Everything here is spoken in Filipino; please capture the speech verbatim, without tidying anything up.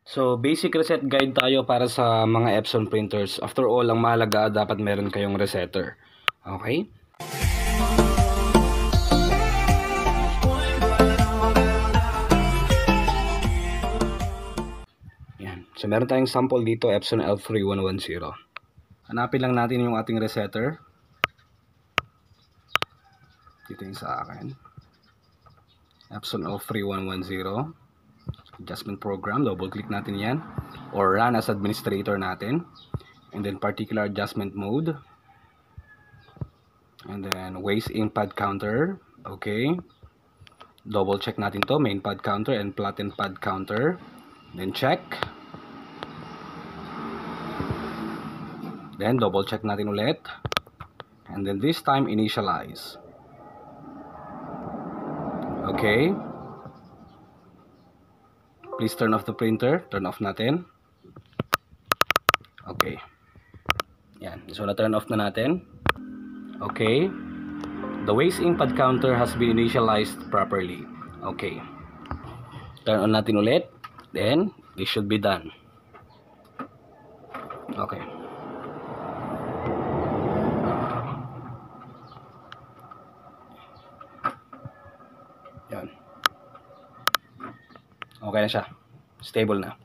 So, basic reset guide tayo para sa mga Epson printers. After all, ang mahalaga dapat meron kayong resetter. Okay? Yan. So, meron tayong sample dito, Epson L three one one zero. Hanapin lang natin yung ating resetter. Dito yung sa akin. Epson L three one one zero. Adjustment program, double click natin yan, or run as administrator natin, and then particular adjustment mode, and then waste ink pad counter. Okay, double check natin to, main pad counter and platen pad counter, then check, then double check natin ulit, and then this time initialize. Okay, please turn off the printer. Turn off natin. Okay. Yan. So, na-turn off na natin. Okay. The waste ink pad counter has been initialized properly. Okay. Turn on natin ulit. Then, it should be done. Okay. Yan. Okay na siya. Stable na.